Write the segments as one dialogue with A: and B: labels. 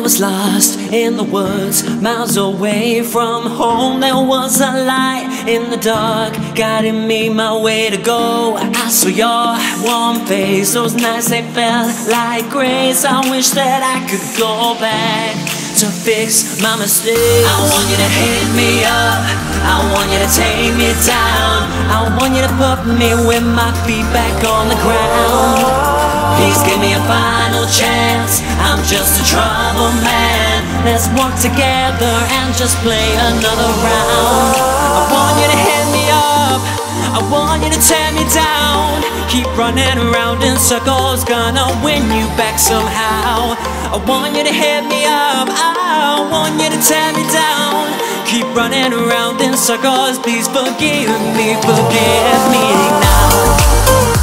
A: was lost in the woods, miles away from home. There was a light in the dark, guiding me my way to go. I saw your warm face, those nights they felt like grace. I wish that I could go back to fix my mistakes. I want you to hit me up, I want you to take me down, I want you to put me with my feet back on the ground. Please give me a final chance, I'm just a troubled man. Let's work together and just play another round. I want you to hit me up, I want you to tear me down. Keep running around in circles, gonna win you back somehow. I want you to hit me up, I want you to tear me down. Keep running around in circles, please forgive me now.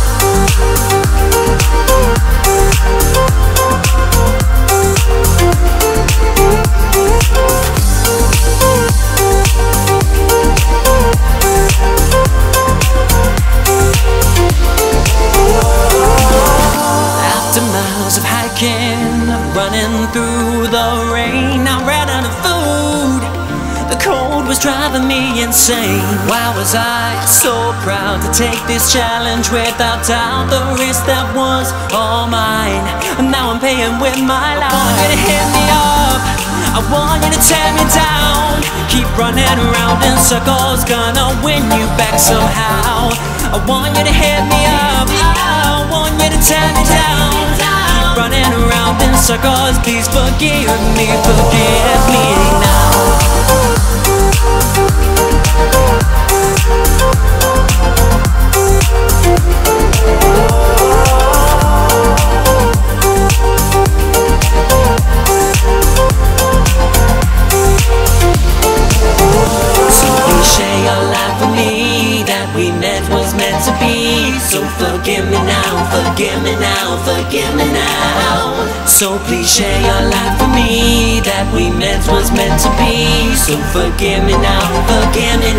A: Of hiking, running through the rain, I ran out of food. The cold was driving me insane. Why was I so proud to take this challenge without doubt? The risk that was all mine, and now I'm paying with my life. I want you to hit me up, I want you to tear me down. Keep running around in circles, gonna win you back somehow. I want you to hit me up, I want you to tear me down. Running around in circles, please forgive me now. So cliche your life for me, that we met was meant to be. So forgive me now, forgive me now, forgive me now. So please share your life for me, that we met was meant to be. So forgive me now, forgive me